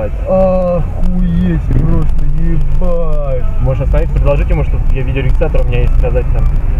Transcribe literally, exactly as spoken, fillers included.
ебать. Охуеть, просто ебать. Можешь остановить, предложить ему, что я видеорегистратор, у меня есть сказать там.